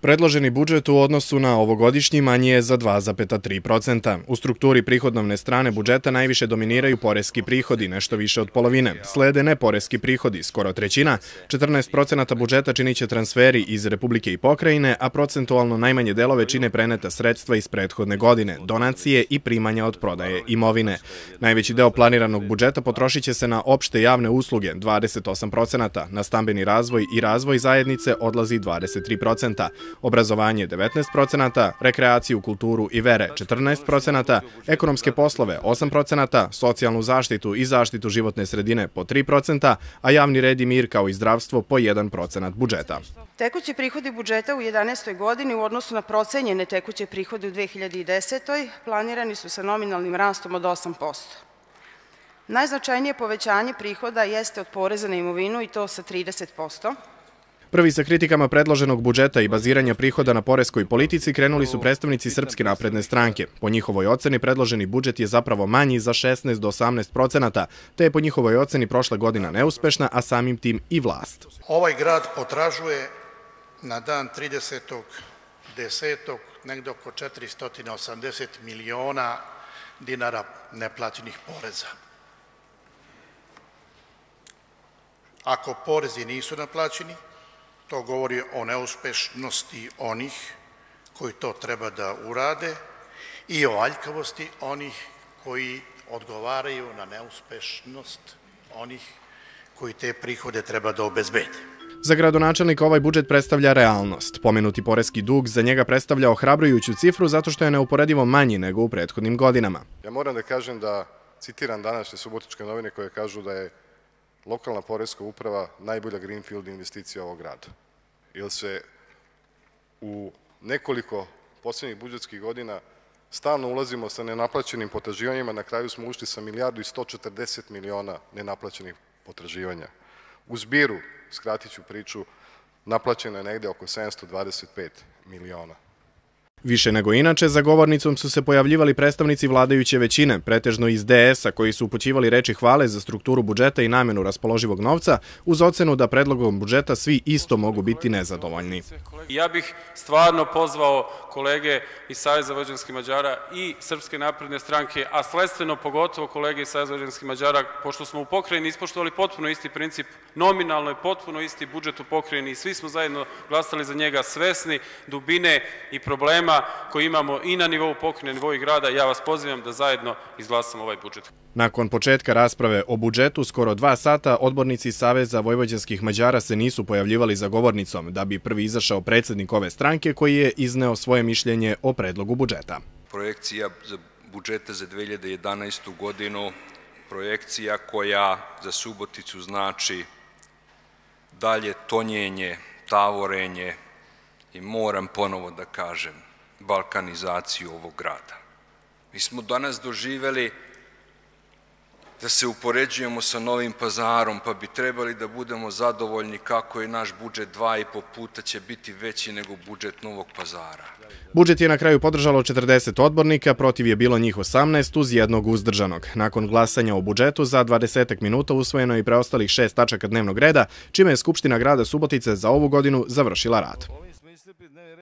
Predloženi budžet u odnosu na ovogodišnji manji je za 2,3%. U strukturi prihodovne strane budžeta najviše dominiraju poreski prihodi, nešto više od polovine. Slede neporeski prihodi, skoro trećina, 14% budžeta činiće transferi iz Republike i pokrajine, a procentualno najmanje delove čine preneta sredstva iz prethodne godine, donacije i primanja od prodaje imovine. Najveći deo planiranog budžeta potrošit će se na opšte javne usluge, 28%, na stambeni razvoj i razvoj zajednice odlazi 23%. Obrazovanje 19%, rekreaciju, kulturu i vere 14%, ekonomske poslove 8%, socijalnu zaštitu i zaštitu životne sredine po 3%, a javni red i mir kao i zdravstvo po 1% budžeta. Tekući prihodi budžeta u 2011. godini u odnosu na procenjene tekuće prihode u 2010. planirani su sa nominalnim rastom od 8%. Najznačajnije povećanje prihoda jeste od poreza na imovinu i to sa 30%. Prvi sa kritikama predloženog budžeta i baziranja prihoda na poreskoj politici krenuli su predstavnici Srpske napredne stranke. Po njihovoj oceni predloženi budžet je zapravo manji za 16 do 18%, te je po njihovoj oceni prošla godina neuspešna, a samim tim i vlast. Ovaj grad potražuje na dan 30.10. negde oko 480 miliona dinara neplaćenih poreza. Ako porezi nisu naplaćeni, to govori o neuspešnosti onih koji to treba da urade i o aljkavosti onih koji odgovaraju na neuspešnost onih koji te prihode treba da obezbede. Za gradonačelnika ovaj budžet predstavlja realnost. Pomenuti poreski dug za njega predstavlja ohrabrujuću cifru zato što je neuporedivo manji nego u prethodnim godinama. Ja moram da kažem da citiram današnje Subotičke novine koje kažu da je lokalna poreska uprava najbolja greenfield investicija ovog grada. Jer se u nekoliko poslednjih budžetskih godina stalno ulazimo sa nenaplaćenim potraživanjima, na kraju smo ušli sa 1.140 miliona nenaplaćenih potraživanja. U zbiru, skratit ću priču, naplaćeno je negde oko 725 miliona. Više nego inače, za govornicom su se pojavljivali predstavnici vladajuće većine, pretežno iz DS-a, koji su upućivali reči hvale za strukturu budžeta i namenu raspoloživog novca, uz ocenu da predlogom budžeta svi isto mogu biti nezadovoljni. Ja bih stvarno pozvao kolege iz Saveza vojvođanskih Mađara i Srpske napredne stranke, a sledstveno pogotovo kolege iz Saveza vojvođanskih Mađara, pošto smo u pokrajini ispoštovali potpuno isti princip, nominalno je potpuno isti budžet u pokrajini i svi smo zajedno glasali za njega, svesni dubine i problema koji imamo i na nivou pokrajine, na nivou grada. Ja vas pozivam da zajedno izglasamo ovaj budžet. Nakon početka rasprave o budžetu, skoro 2 sata, odbornici Saveza vojvođanskih Mađara se nisu pojavljivali za govornicom, da bi prvi izašao predsednik ove stranke koji je izneo svoje mišljenje o predlogu budžeta. Projekcija za budžeta za 2011. godinu, projekcija koja za Suboticu znači dalje tonjenje, tavorenje i moram ponovo da kažem, balkanizaciju ovog grada. Mi smo danas doživeli da se upoređujemo sa Novim Pazarom, pa bi trebali da budemo zadovoljni kako je naš budžet 2,5 puta će biti veći nego budžet Novog Pazara. Budžet je na kraju podržalo 40 odbornika, protiv je bilo njih 18 uz jednog uzdržanog. Nakon glasanja o budžetu za 20 minuta usvojeno je i preostalih 6 tačaka dnevnog reda, čime je Skupština grada Subotice za ovu godinu završila rad.